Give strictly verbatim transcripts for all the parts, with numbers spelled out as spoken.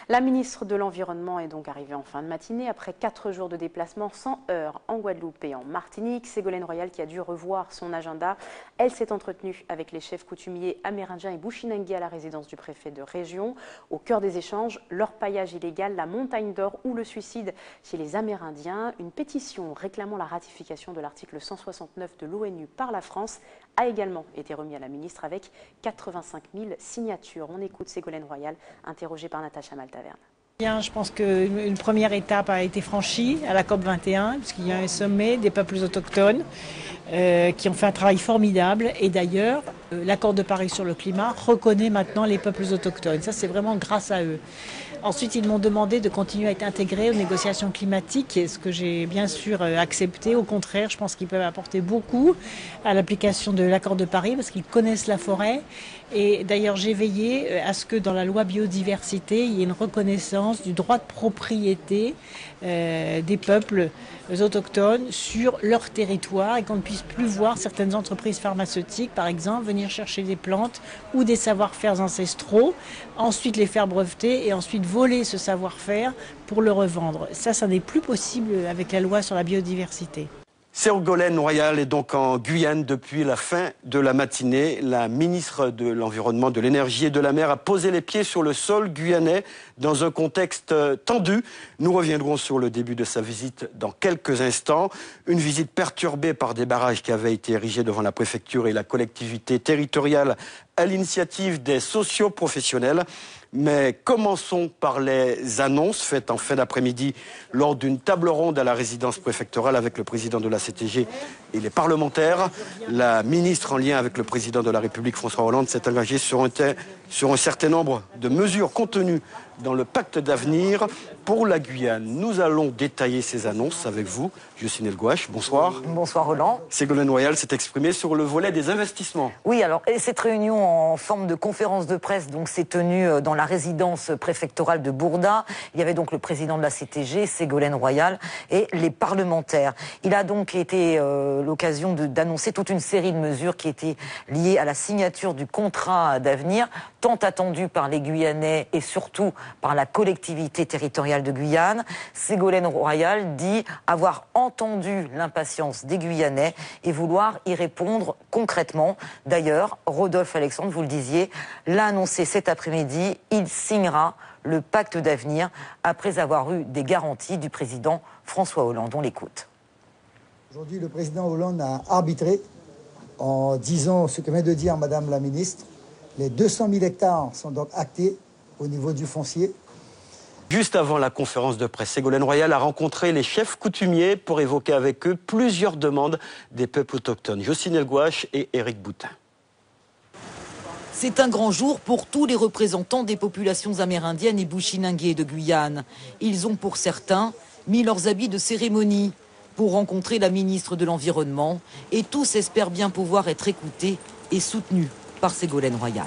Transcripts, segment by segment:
La ministre de l'Environnement est donc arrivée en fin de matinée après quatre jours de déplacement sans heurts en Guadeloupe et en Martinique. Ségolène Royal qui a dû revoir son agenda. Elle s'est entretenue avec les chefs coutumiers amérindiens et bushinangais à la résidence du préfet de région. Au cœur des échanges, l'orpaillage illégal, la montagne d'or ou le suicide chez les Amérindiens. Une pétition réclamant la ratification de l'article cent soixante-neuf de l'ONU par la France a également été remis à la ministre avec quatre-vingt-cinq mille signatures. On écoute Ségolène Royal, interrogée par Natacha Maltaverne. Bien, je pense qu'une première étape a été franchie à la COP vingt et un, puisqu'il y a un sommet des peuples autochtones euh, qui ont fait un travail formidable. Et d'ailleurs, euh, l'accord de Paris sur le climat reconnaît maintenant les peuples autochtones. Ça, c'est vraiment grâce à eux. Ensuite, ils m'ont demandé de continuer à être intégrés aux négociations climatiques, ce que j'ai bien sûr accepté. Au contraire, je pense qu'ils peuvent apporter beaucoup à l'application de l'accord de Paris parce qu'ils connaissent la forêt. Et d'ailleurs, j'ai veillé à ce que dans la loi biodiversité, il y ait une reconnaissance du droit de propriété euh, des peuples autochtones sur leur territoire et qu'on ne puisse plus voir certaines entreprises pharmaceutiques, par exemple, venir chercher des plantes ou des savoir-faire ancestraux, ensuite les faire breveter et ensuite voler ce savoir-faire pour le revendre. Ça, ça n'est plus possible avec la loi sur la biodiversité. Ségolène Royal est donc en Guyane depuis la fin de la matinée. La ministre de l'Environnement, de l'Énergie et de la Mer a posé les pieds sur le sol guyanais dans un contexte tendu. Nous reviendrons sur le début de sa visite dans quelques instants. Une visite perturbée par des barrages qui avaient été érigés devant la préfecture et la collectivité territoriale à l'initiative des socio-professionnels. Mais commençons par les annonces faites en fin d'après-midi lors d'une table ronde à la résidence préfectorale avec le président de la C T G et les parlementaires. La ministre, en lien avec le président de la République, François Hollande, s'est engagée sur un, sur un certain nombre de mesures contenues dans le pacte d'avenir pour la Guyane. Nous allons détailler ces annonces avec vous. Jocelyne Elgouache, bonsoir. Bonsoir Roland. Ségolène Royal s'est exprimée sur le volet des investissements. Oui, alors et cette réunion en forme de conférence de presse donc s'est tenue dans la résidence préfectorale de Bourda. Il y avait donc le président de la C T G, Ségolène Royal, et les parlementaires. Il a donc été euh, l'occasion d'annoncer toute une série de mesures qui étaient liées à la signature du contrat d'avenir, tant attendu par les Guyanais et surtout par la collectivité territoriale de Guyane. Ségolène Royal dit avoir entendu l'impatience des Guyanais et vouloir y répondre concrètement. D'ailleurs, Rodolphe Alexandre, vous le disiez, l'a annoncé cet après-midi, il signera le pacte d'avenir après avoir eu des garanties du président François Hollande. On l'écoute. Aujourd'hui, le président Hollande a arbitré en disant ce que vient de dire Madame la ministre. Les deux cent mille hectares sont donc actés au niveau du foncier. Juste avant la conférence de presse, Ségolène Royal a rencontré les chefs coutumiers pour évoquer avec eux plusieurs demandes des peuples autochtones. Jocelyne Elgouache et Éric Boutin. C'est un grand jour pour tous les représentants des populations amérindiennes et bushinangais de Guyane. Ils ont pour certains mis leurs habits de cérémonie pour rencontrer la ministre de l'Environnement et tous espèrent bien pouvoir être écoutés et soutenus par Ségolène Royal.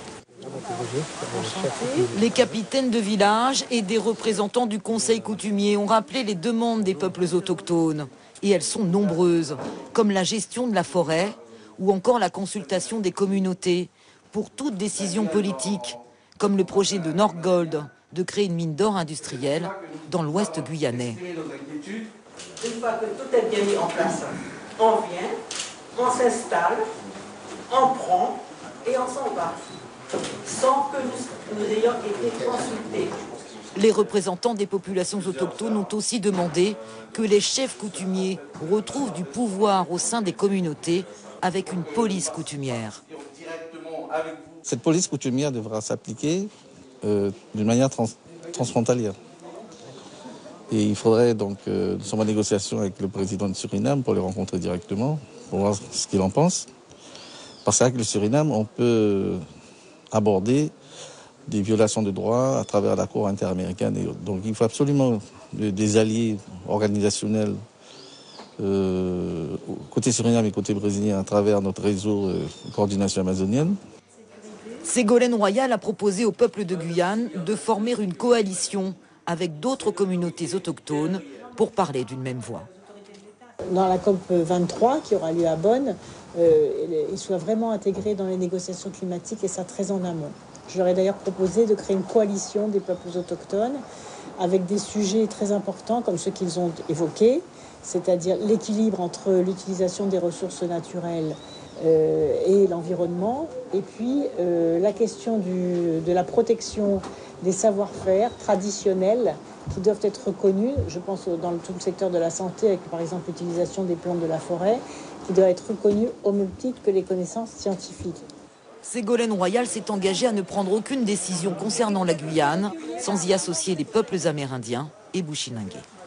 Les capitaines de village et des représentants du conseil coutumier ont rappelé les demandes des peuples autochtones. Et elles sont nombreuses, comme la gestion de la forêt ou encore la consultation des communautés pour toute décision politique, comme le projet de Northgold de créer une mine d'or industrielle dans l'ouest guyanais. Une fois que tout est bien mis en place, on vient, on s'installe, on prend et on s'en va, sans que nous, nous ayons été consultés. Les représentants des populations autochtones ont aussi demandé que les chefs coutumiers retrouvent du pouvoir au sein des communautés avec une police coutumière. Cette police coutumière devra s'appliquer euh, d'une manière trans transfrontalière. Et il faudrait donc, euh, nous sommes en négociation avec le président de Suriname pour le rencontrer directement, pour voir ce qu'il en pense. Parce qu'avec le Suriname, on peut aborder des violations de droits à travers la Cour interaméricaine et autres. Donc il faut absolument des alliés organisationnels euh, côté Suriname et côté brésilien à travers notre réseau euh, de coordination amazonienne. Ségolène Royal a proposé au peuple de Guyane de former une coalition avec d'autres communautés autochtones pour parler d'une même voix. Dans la COP vingt-trois qui aura lieu à Bonn, euh, ils soient vraiment intégrés dans les négociations climatiques et ça très en amont. Je leur ai d'ailleurs proposé de créer une coalition des peuples autochtones avec des sujets très importants comme ceux qu'ils ont évoqués, c'est-à-dire l'équilibre entre l'utilisation des ressources naturelles euh, et l'environnement, et puis euh, la question du, de la protection des savoir-faire traditionnels qui doivent être reconnus, je pense dans le, tout le secteur de la santé, avec par exemple l'utilisation des plantes de la forêt, qui doit être reconnue au même titre que les connaissances scientifiques. Ségolène Royal s'est engagée à ne prendre aucune décision concernant la Guyane sans y associer les peuples amérindiens et bushinangais.